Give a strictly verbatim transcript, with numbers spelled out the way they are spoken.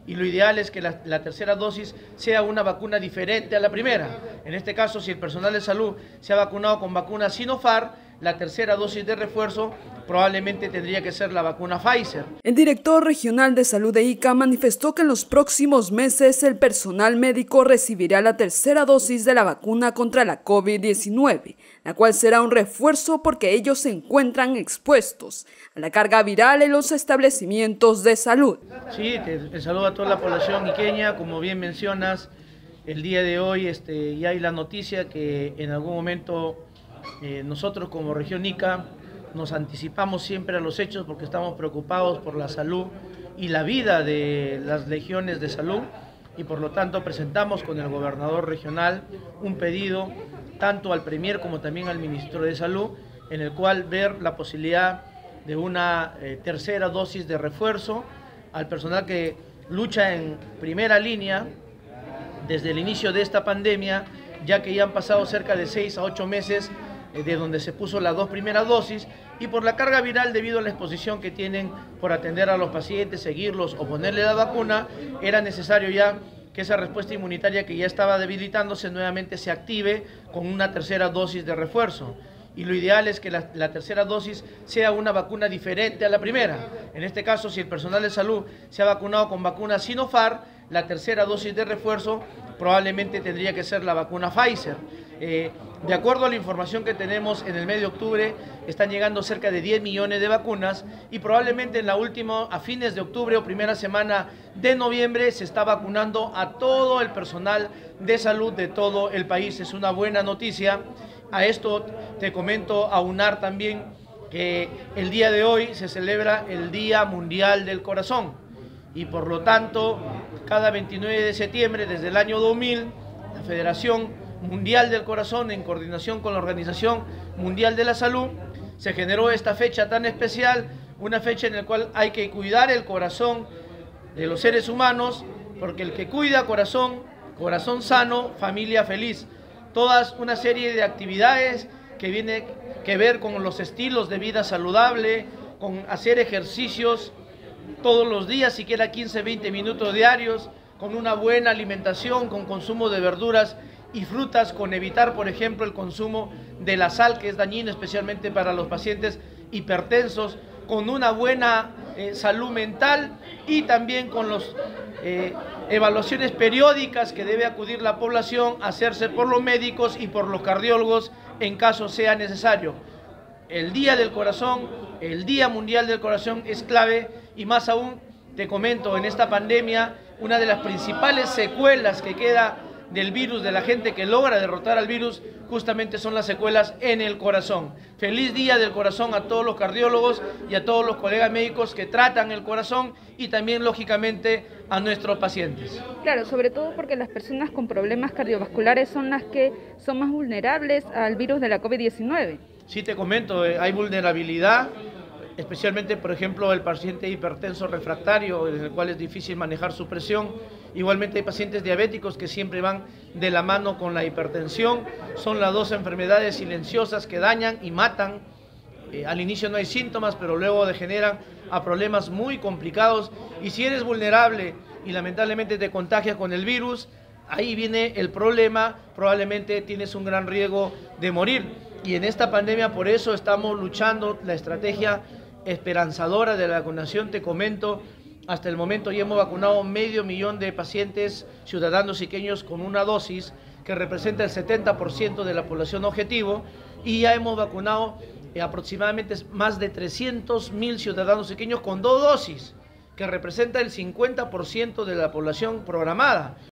y lo ideal es que la, la tercera dosis sea una vacuna diferente a la primera. En este caso, si el personal de salud se ha vacunado con vacuna Sinopharm, la tercera dosis de refuerzo probablemente tendría que ser la vacuna Pfizer. El director regional de salud de Ica manifestó que en los próximos meses el personal médico recibirá la tercera dosis de la vacuna contra la COVID diecinueve, la cual será un refuerzo porque ellos se encuentran expuestos a la carga viral en los establecimientos de salud. Sí, te, te saludo a toda la población iqueña. Como bien mencionas, el día de hoy este, ya hay la noticia que en algún momento eh, nosotros como región Ica nos anticipamos siempre a los hechos porque estamos preocupados por la salud y la vida de las legiones de salud, y por lo tanto presentamos con el gobernador regional un pedido tanto al premier como también al ministro de Salud, en el cual ver la posibilidad de una eh, tercera dosis de refuerzo al personal que lucha en primera línea desde el inicio de esta pandemia, ya que ya han pasado cerca de seis a ocho meses eh, de donde se puso las dos primeras dosis, y por la carga viral debido a la exposición que tienen por atender a los pacientes, seguirlos o ponerle la vacuna, era necesario ya que esa respuesta inmunitaria que ya estaba debilitándose nuevamente se active con una tercera dosis de refuerzo. Y lo ideal es que la, la tercera dosis sea una vacuna diferente a la primera. En este caso, si el personal de salud se ha vacunado con vacuna Sinopharm, la tercera dosis de refuerzo probablemente tendría que ser la vacuna Pfizer. Eh, de acuerdo a la información que tenemos, en el mes de octubre están llegando cerca de diez millones de vacunas y probablemente en la última, a fines de octubre o primera semana de noviembre, se está vacunando a todo el personal de salud de todo el país. Es una buena noticia. A esto te comento, aunar también que el día de hoy se celebra el Día Mundial del Corazón y por lo tanto cada veintinueve de septiembre desde el año dos mil la Federación Mundial del Corazón, en coordinación con la Organización Mundial de la Salud, se generó esta fecha tan especial, una fecha en la cual hay que cuidar el corazón de los seres humanos, porque el que cuida corazón, corazón sano, familia feliz. Todas una serie de actividades que viene que ver con los estilos de vida saludable, con hacer ejercicios todos los días, siquiera quince a veinte minutos diarios, con una buena alimentación, con consumo de verduras y frutas, con evitar, por ejemplo, el consumo de la sal, que es dañina especialmente para los pacientes hipertensos, con una buena eh, salud mental y también con las eh, evaluaciones periódicas que debe acudir la población a hacerse por los médicos y por los cardiólogos en caso sea necesario. El Día del Corazón, el Día Mundial del Corazón es clave, y más aún, te comento, en esta pandemia, una de las principales secuelas que queda del virus, de la gente que logra derrotar al virus, justamente son las secuelas en el corazón. Feliz Día del Corazón a todos los cardiólogos y a todos los colegas médicos que tratan el corazón y también, lógicamente, a nuestros pacientes. Claro, sobre todo porque las personas con problemas cardiovasculares son las que son más vulnerables al virus de la COVID diecinueve. Sí, te comento, eh, hay vulnerabilidad, especialmente, por ejemplo, el paciente hipertenso refractario, en el cual es difícil manejar su presión. Igualmente hay pacientes diabéticos que siempre van de la mano con la hipertensión. Son las dos enfermedades silenciosas que dañan y matan. Eh, al inicio no hay síntomas, pero luego degeneran a problemas muy complicados. Y si eres vulnerable y lamentablemente te contagias con el virus, ahí viene el problema, probablemente tienes un gran riesgo de morir. Y en esta pandemia por eso estamos luchando la estrategia esperanzadora de la vacunación. Te comento, hasta el momento ya hemos vacunado medio millón de pacientes ciudadanos iqueños con una dosis que representa el setenta por ciento de la población objetivo, y ya hemos vacunado eh, aproximadamente más de trescientos mil ciudadanos iqueños con dos dosis, que representa el cincuenta por ciento de la población programada.